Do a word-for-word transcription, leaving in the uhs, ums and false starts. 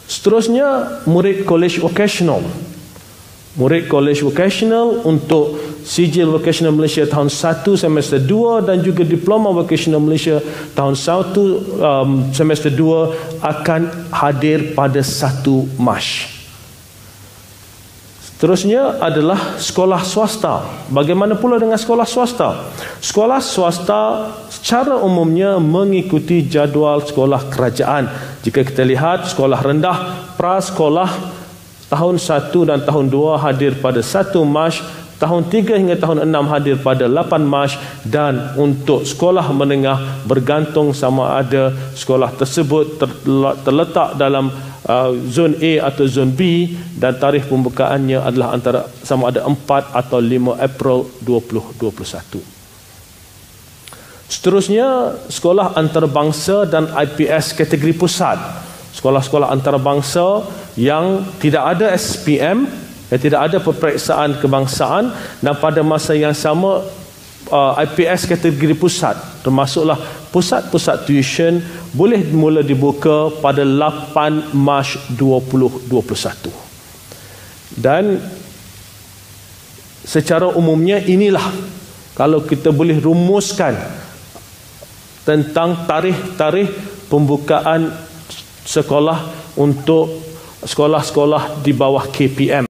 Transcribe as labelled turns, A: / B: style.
A: Seterusnya, murid kolej vokasional. Murid kolej vokasional untuk Sijil Vokasional Malaysia tahun satu semester dua dan juga Diploma Vokasional Malaysia tahun satu um, semester dua akan hadir pada satu Mac. Seterusnya adalah sekolah swasta. Bagaimana pula dengan sekolah swasta? Sekolah swasta secara umumnya mengikuti jadual sekolah kerajaan. Jika kita lihat sekolah rendah, prasekolah tahun satu dan tahun dua hadir pada satu Mac, tahun tiga hingga tahun enam hadir pada lapan Mac, dan untuk sekolah menengah bergantung sama ada sekolah tersebut terletak dalam Uh, zon A atau zon B, dan tarikh pembukaannya adalah antara sama ada empat atau lima April dua ribu dua puluh satu. Seterusnya, sekolah antarabangsa dan I P S kategori pusat. Sekolah-sekolah antarabangsa yang tidak ada S P M, yang tidak ada peperiksaan kebangsaan, dan pada masa yang sama uh, I P S kategori pusat, termasuklah pusat-pusat tuition, boleh mula dibuka pada lapan Mac dua ribu dua puluh satu. Dan secara umumnya inilah, kalau kita boleh rumuskan tentang tarikh-tarikh pembukaan sekolah untuk sekolah-sekolah di bawah K P M.